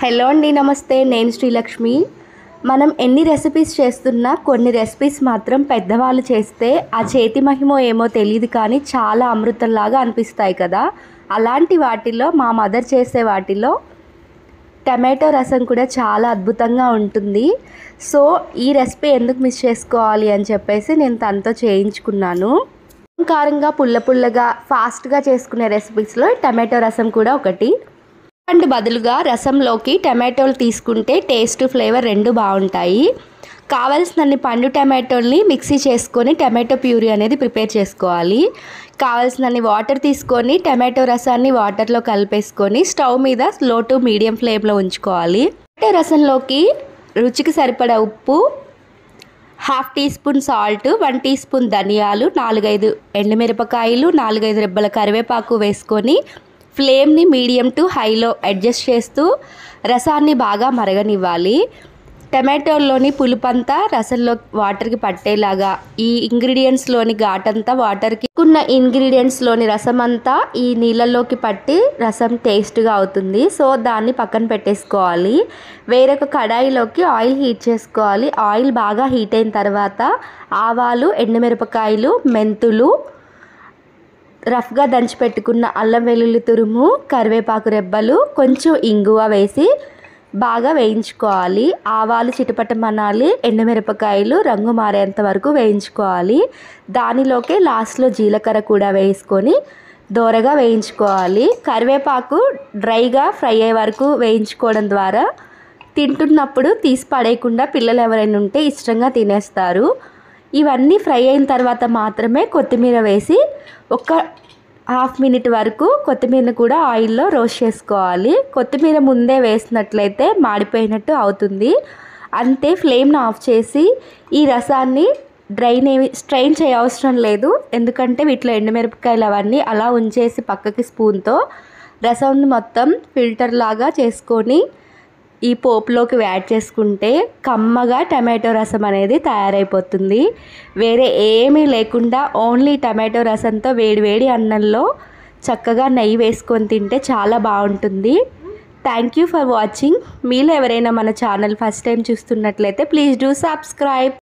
Hello అండి, నమస్తే. నేను శ్రీలక్ష్మి. మనం ఎన్ని రెసిపీస్ చేస్తున్నా కొన్ని రెసిపీస్ మాత్రం పెద్దవాళ్ళు చేస్తే ఆ చేతి మహిమో ఏమో తెలియదు, కానీ చాలా అమృతంలాగా అనిపిస్తాయి కదా. అలాంటి వాటిల్లో మా మదర్ చేసే వాటిలో టమాటో రసం కూడా చాలా అద్భుతంగా ఉంటుంది. సో ఈ రెసిపీ ఎందుకు మిస్ చేసుకోవాలి అని చెప్పేసి నేను తనతో చేయించుకున్నాను. కారంగా పుల్ల పుల్లగా ఫాస్ట్గా చేసుకునే రెసిపీస్లో టమాటో రసం కూడా ఒకటి. అండ్ బదులుగా రసంలోకి టమాటోలు తీసుకుంటే టేస్ట్ ఫ్లేవర్ రెండు బాగుంటాయి. కావాల్సినన్ని పండు టమాటోల్ని మిక్సీ చేసుకొని టమాటో ప్యూరీ అనేది ప్రిపేర్ చేసుకోవాలి. కావాల్సినన్ని వాటర్ తీసుకొని టమాటో రసాన్ని వాటర్లో కలిపేసుకొని స్టవ్ మీద స్లో టు మీడియం ఫ్లేమ్లో ఉంచుకోవాలి. టమాటో రసంలోకి రుచికి సరిపడా ఉప్పు, 1/2 teaspoon salt, 1 teaspoon ధనియాలు, 4-5 ఎండుమిరపకాయలు, 4-5 రెబ్బల కరివేపాకు వేసుకొని ఫ్లేమ్ని మీడియం టు హైలో అడ్జస్ట్ చేస్తూ రసాన్ని బాగా మరగనివ్వాలి. టమాటోల్లోని పులుపంతా రసంలో వాటర్కి పట్టేలాగా ఈ ఇంగ్రీడియంట్స్లోని ఘాటంతా వాటర్కి ఉన్న ఇంగ్రీడియంట్స్లోని రసం అంతా ఈ నీళ్ళల్లోకి పట్టి రసం టేస్ట్గా అవుతుంది. సో దాన్ని పక్కన పెట్టేసుకోవాలి. వేరొక కడాయిలోకి ఆయిల్ హీట్ చేసుకోవాలి. ఆయిల్ బాగా హీట్ అయిన తర్వాత ఆవాలు, ఎండుమిరపకాయలు, మెంతులు, రఫ్గా దంచి పెట్టుకున్న అల్లం వెల్లుల్లి తురుము, కరివేపాకు రెబ్బలు, కొంచెం ఇంగువ వేసి బాగా వేయించుకోవాలి. ఆవాలు చిటపటమనాలి, ఎండుమిరపకాయలు రంగు మారేంత వరకు వేయించుకోవాలి. దానిలోకి లాస్ట్లో జీలకర్ర కూడా వేసుకొని దోరగా వేయించుకోవాలి. కరివేపాకు డ్రైగా ఫ్రై అయ్యే వరకు వేయించుకోవడం ద్వారా తింటున్నప్పుడు తీసి పడేయకుండా పిల్లలు ఎవరైనా ఉంటే ఇష్టంగా తినేస్తారు. ఇవన్నీ ఫ్రై అయిన తర్వాత మాత్రమే కొత్తిమీర వేసి ఒక 1/2 మినిట్ వరకు కొత్తిమీరను కూడా ఆయిల్లో రోస్ట్ చేసుకోవాలి. కొత్తిమీర ముందే వేసినట్లయితే మాడిపోయినట్టు అవుతుంది. అంతే, ఫ్లేమ్ను ఆఫ్ చేసి ఈ రసాన్ని స్ట్రెయిన్ చేయవసరం లేదు. ఎందుకంటే వీటిలో ఎండుమిరపకాయలు అవన్నీ అలా ఉంచేసి పక్కకి స్పూన్తో రసాన్ని మొత్తం ఫిల్టర్ లాగా చేసుకొని ఈ పోపులోకి యాడ్ చేసుకుంటే కమ్మగా టమాటో రసం అనేది తయారైపోతుంది. వేరే ఏమీ లేకుండా ఓన్లీ టమాటో రసంతో వేడివేడి అన్నంలో చక్కగా నెయ్యి వేసుకొని తింటే చాలా బాగుంటుంది. Thank you for watching. మీలో ఎవరైనా మన ఛానల్ ఫస్ట్ టైం చూస్తున్నట్లయితే ప్లీజ్ డూ సబ్స్క్రైబ్.